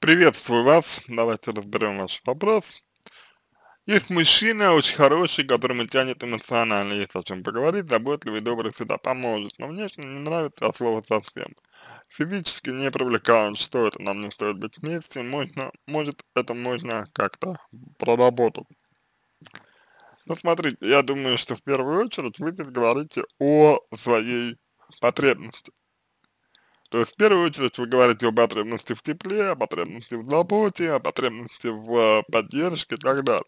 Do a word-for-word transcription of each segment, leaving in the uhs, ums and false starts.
Приветствую вас. Давайте разберем ваш вопрос. Есть мужчина очень хороший, которому тянет эмоционально, есть о чем поговорить, заботливый, добрый, всегда поможет, но внешне не нравится от слова совсем. Физически не привлекает, что это нам не стоит быть вместе, можно, может это можно как-то проработать. Но смотрите, я думаю, что в первую очередь вы здесь говорите о своей потребности. То есть в первую очередь вы говорите о потребности в тепле, о потребности в заботе, о потребности в э, поддержке и так далее.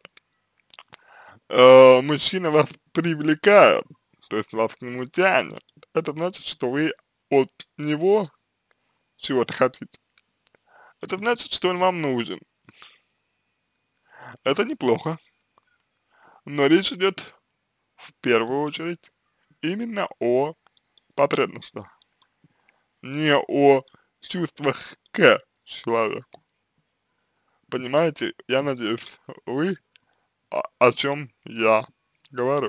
Э, мужчина вас привлекает, то есть вас к нему тянет. Это значит, что вы от него чего-то хотите. Это значит, что он вам нужен. Это неплохо, но речь идет в первую очередь именно о потребностях, не о чувствах к человеку. Понимаете? Я надеюсь, вы о, о чем я говорю.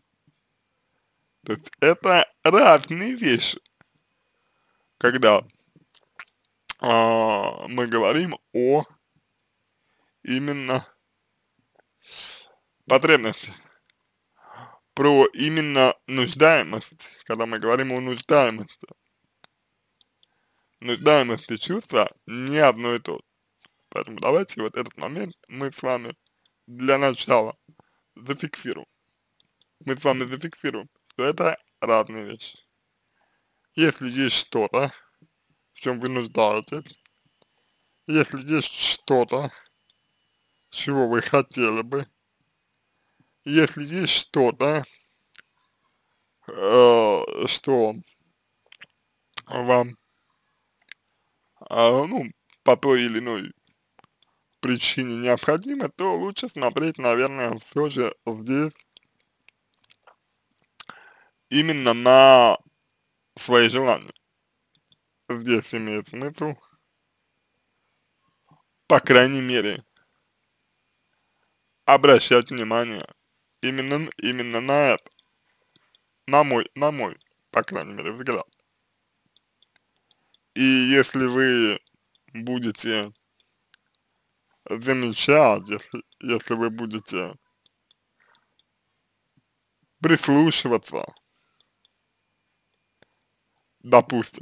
То есть это разные вещи, когда а, мы говорим о именно потребности, про именно нуждаемость, когда мы говорим о нуждаемости. Нуждаемость и чувства не одно и то же. Поэтому давайте вот этот момент мы с вами для начала зафиксируем. Мы с вами зафиксируем, что это разные вещи. Если есть что-то, в чем вы нуждаетесь, если есть что-то, чего вы хотели бы, если есть что-то, э, что вам, э, ну, по той или иной причине необходимо, то лучше смотреть, наверное, все же здесь именно на свои желания. Здесь имеет смысл, по крайней мере, обращать внимание именно, именно на это, на мой, на мой, по крайней мере, взгляд. И если вы будете замечать, если, если вы будете прислушиваться, допустим,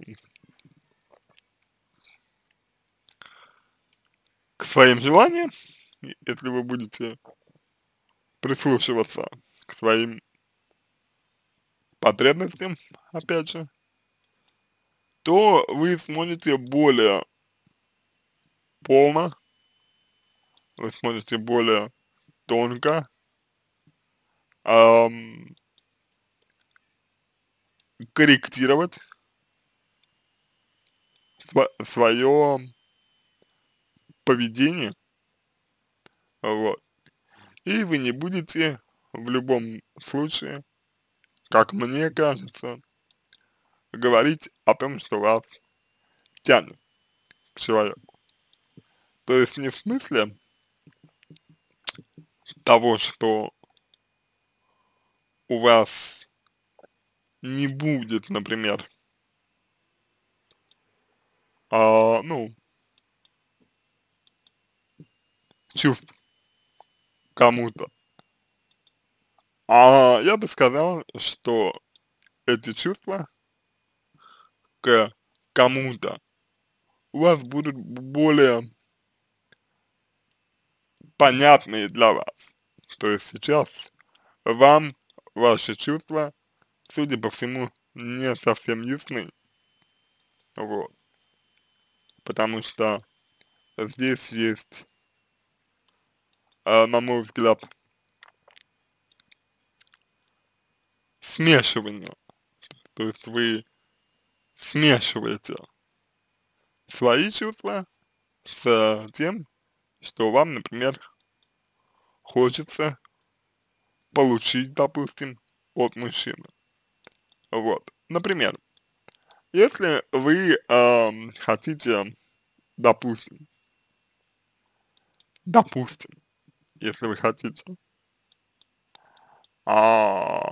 к своим желаниям, и если вы будете прислушиваться к своим потребностям, опять же, то вы сможете более полно, вы сможете более тонко ам, корректировать свое поведение, вот, и вы не будете в любом случае, как мне кажется, говорить о том, что вас тянет к человеку. То есть не в смысле того, что у вас не будет, например, а, ну, чувств к кому-то. А я бы сказал, что эти чувства к кому-то у вас будут более понятные для вас. То есть сейчас вам ваши чувства, судя по всему, не совсем ясны. Вот. Потому что здесь есть, а, на мой взгляд, смешивание. То есть вы смешиваете свои чувства с тем, что вам, например, хочется получить, допустим, от мужчины. Вот. Например, если вы ам, хотите, допустим, допустим, если вы хотите а,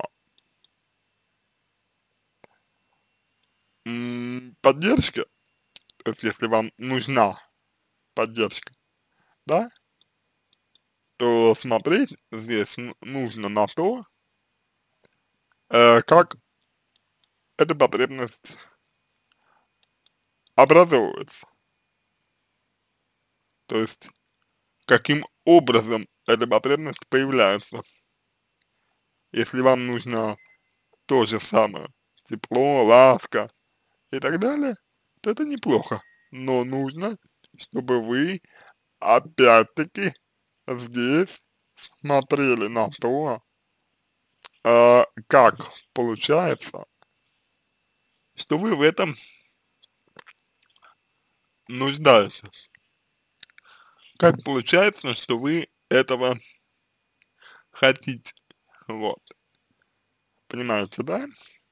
м, поддержки, то есть если вам нужна поддержка, да, то смотреть здесь н- нужно на то, э, как эта потребность образовывается, то есть каким образом эта потребность появляется. Если вам нужно то же самое, тепло, ласка и так далее, то это неплохо, но нужно, чтобы вы опять-таки здесь смотрели на то, э, как получается, что вы в этом нуждаетесь. Как получается, что вы этого хотите. Вот. Понимаете, да?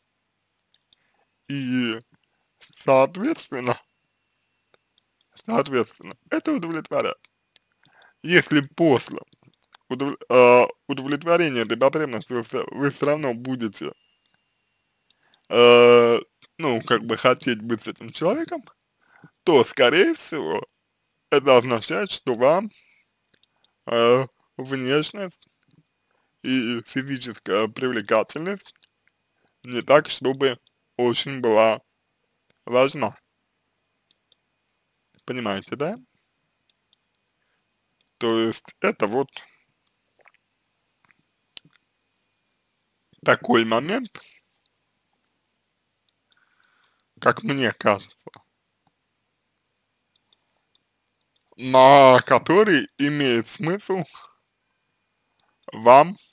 И, соответственно, соответственно, это удовлетворяет. Если после удов- э, удовлетворения этой потребности вы, всё- вы все равно будете, э, ну, как бы хотеть быть с этим человеком, то, скорее всего, это означает, что вам э, внешность и физическая привлекательность не так, чтобы очень была важна. Понимаете, да? То есть это вот такой момент, как мне кажется, на который имеет смысл вам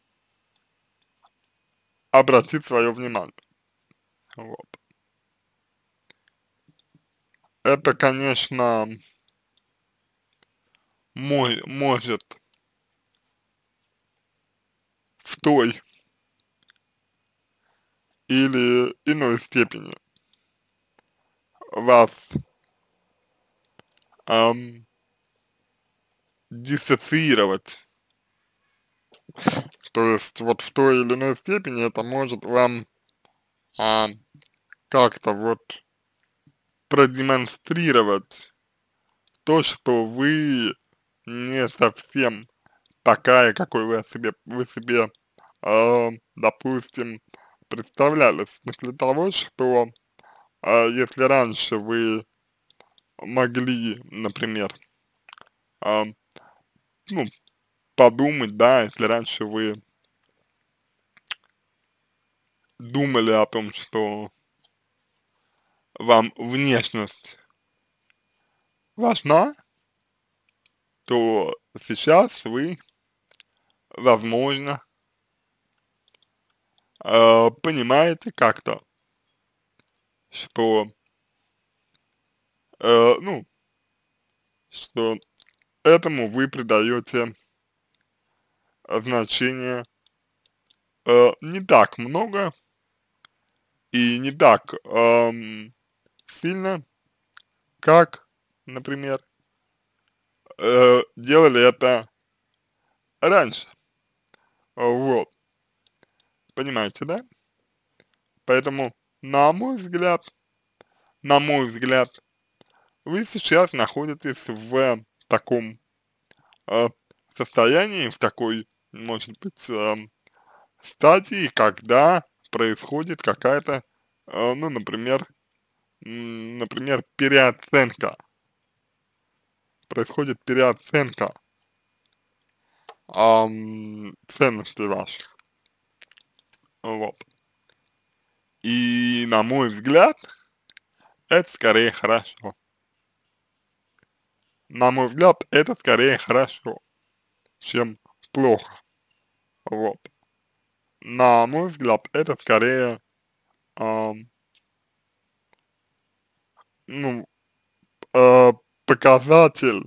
обратить свое внимание. Вот. Это, конечно, мой, может в той или иной степени вас эм, диссоциировать. То есть вот в той или иной степени это может вам а, как-то вот продемонстрировать то, что вы не совсем такая, какой вы о себе, вы себе, э, допустим, представляли. В смысле того, что э, если раньше вы могли, например, э, ну, подумать, да, если раньше вы думали о том, что вам внешность важна, то сейчас вы, возможно, э, понимаете как-то, что, э, ну, что этому вы придаете значение э, не так много и не так эм, сильно, как, например, э, делали это раньше. Вот, понимаете, да? Поэтому, на мой взгляд, на мой взгляд, вы сейчас находитесь в таком э, состоянии, в такой, может быть, эм, стадии, когда происходит какая-то, э, ну, например, м, например, переоценка, происходит переоценка ам, ценностей ваших, вот. И на мой взгляд, это скорее хорошо. На мой взгляд, это скорее хорошо, чем плохо, вот. На мой взгляд, это скорее, ам, ну, э, показатель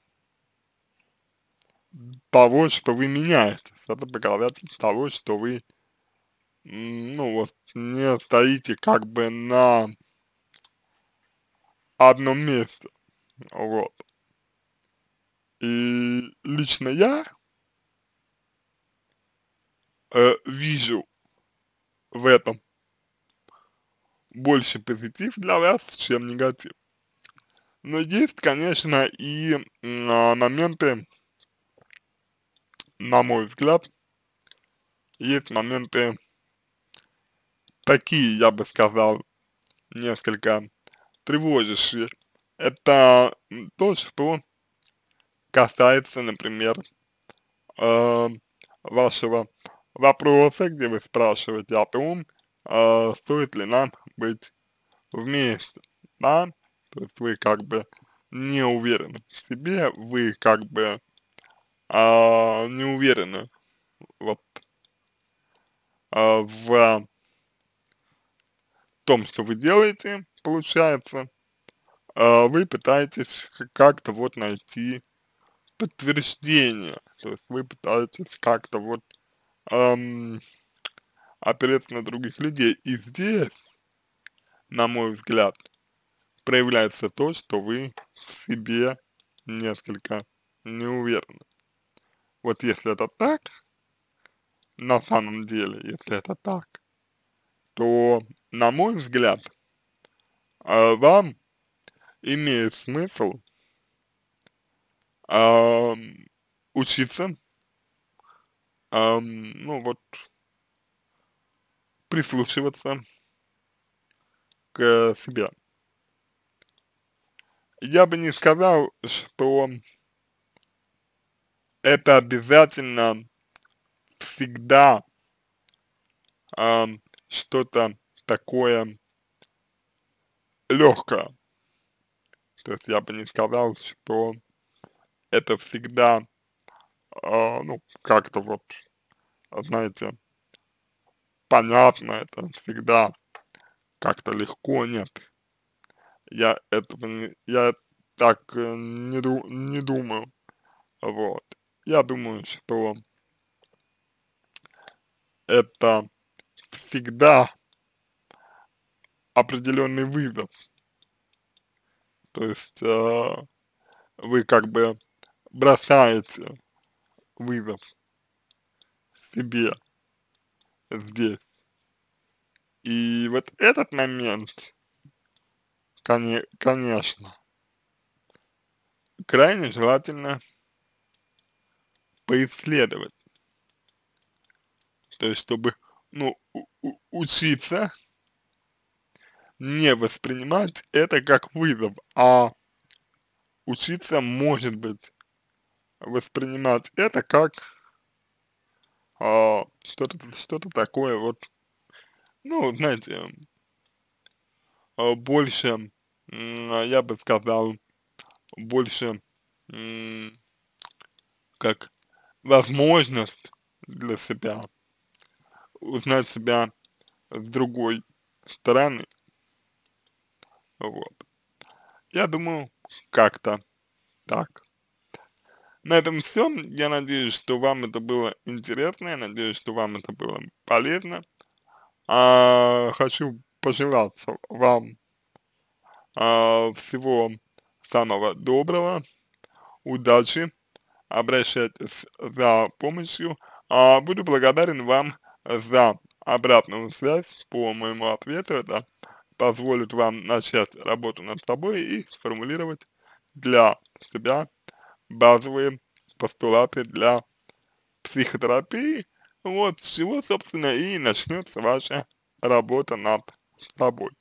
того, что вы меняетесь. Это показатель того, что вы, м, ну, вот не стоите как бы на одном месте, вот. И лично я э, вижу в этом больше позитив для вас, чем негатив. Но есть, конечно, и м, а, моменты, на мой взгляд, есть моменты такие, я бы сказал, несколько тревожащие. Это м, то, что касается, например, э, вашего вопроса, где вы спрашиваете о том, э, стоит ли нам быть вместе, да, то есть вы как бы не уверены в себе, вы как бы а, не уверены вот а, в том, что вы делаете, получается, а, вы пытаетесь к- как-то вот найти подтверждение, то есть вы пытаетесь как-то вот ам, опереться на других людей, и здесь, на мой взгляд, проявляется то, что вы в себе несколько не уверены. Вот если это так, на самом деле, если это так, то, на мой взгляд, а, вам имеет смысл ам, учиться, ам, ну вот, прислушиваться к себе. Я бы не сказал, что это обязательно всегда ам, что-то такое легкое. То есть я бы не сказал, что это всегда, а, ну, как-то вот, знаете, понятно, это всегда как-то легко, нет. Я этого не, я так э, не, ду, не думаю, вот. Я думаю, что это всегда определенный вызов, то есть э, вы как бы бросаете вызов себе здесь. И вот этот момент, коне, конечно, крайне желательно поисследовать, то есть чтобы, ну, у- у- учиться не воспринимать это как вызов, а учиться, может быть, воспринимать это как а, что-то что-то такое вот, ну, знаете, а, больше, м, а, я бы сказал, больше м, как возможность для себя узнать себя с другой стороны, вот. Я думаю, как-то так. На этом все. Я надеюсь, что вам это было интересно, я надеюсь, что вам это было полезно. А, хочу пожелать вам а, всего самого доброго, удачи, обращайтесь за помощью. А, буду благодарен вам за обратную связь по моему ответу. Это позволит вам начать работу над собой и сформулировать для себя базовые постулаты для психотерапии. Вот с чего, собственно, и начнется ваша работа над собой.